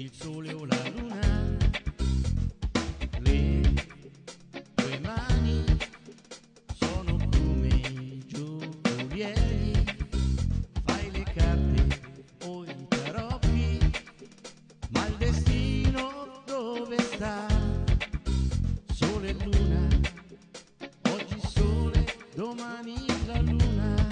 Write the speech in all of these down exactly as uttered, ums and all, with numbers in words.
il sole o la luna, le tue mani sono come gioielli, fai le carte o i tarocchi, ma il destino dove sta? Sole e luna, oggi sole, domani la luna.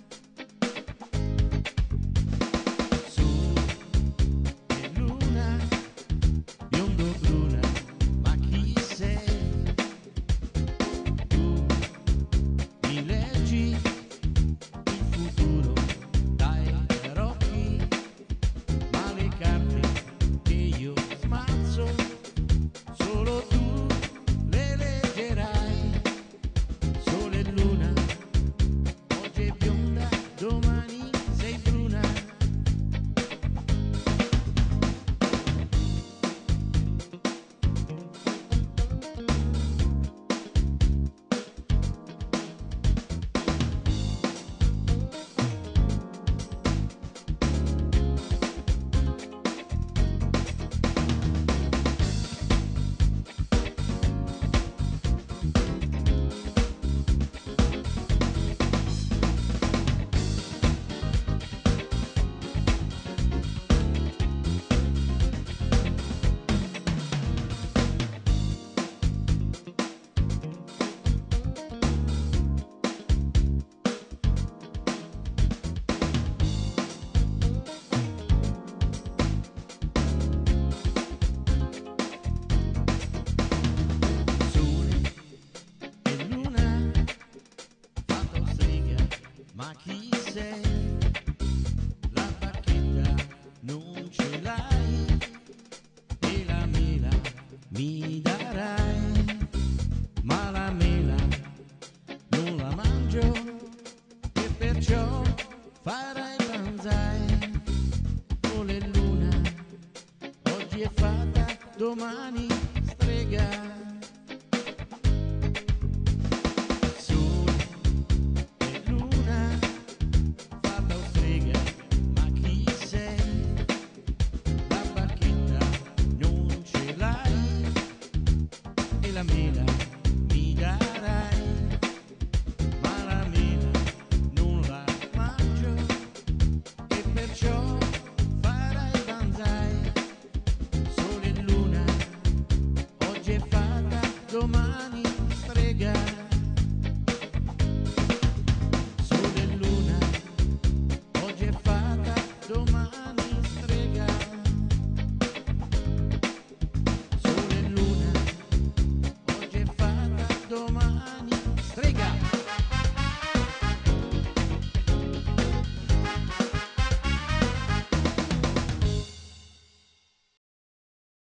Ma chi sei? La bacchetta non ce l'hai e la mela mi darai, ma la mela non la mangio e perciò farai banzai. Sole e luna, oggi è fatta, domani strega.